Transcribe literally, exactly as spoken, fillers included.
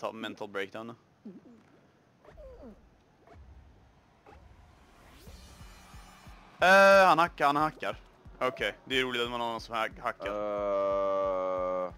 ta mental breakdown. Uh, han hackar, han hackar. Okej, okay. Det är roligt att man har någon som hackar. Uh...